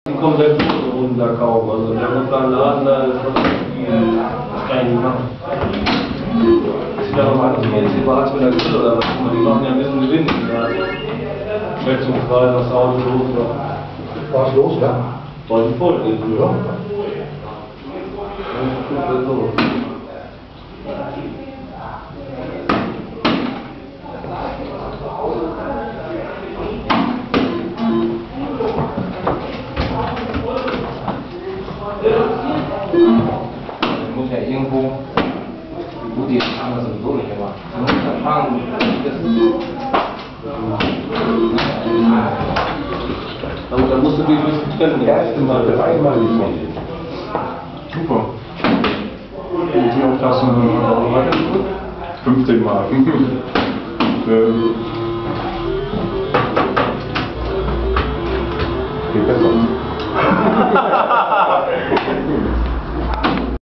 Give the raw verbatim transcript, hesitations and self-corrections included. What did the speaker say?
Komplett runter kaufen. Also der Rundplan Laden, da ist noch viel Stein gemacht. Ich glaube mal, dass wir jetzt hier war mit der Grill oder was immer, die machen ja ein bisschen Gewinn. Ja. Schätzungsweise was Auto los war. Was ist los, ja? Sollte voll gehen. Ja. Ja, so. Ich muss ja irgendwo, gut, die haben das sowieso nicht gemacht. Man muss ja fragen, das Aber da musst du dich ein bisschen trennen. Erste Mal dreimal die Sonne. Super. Und die Auflassung fünfzehn Mal. ähm, Geht besser.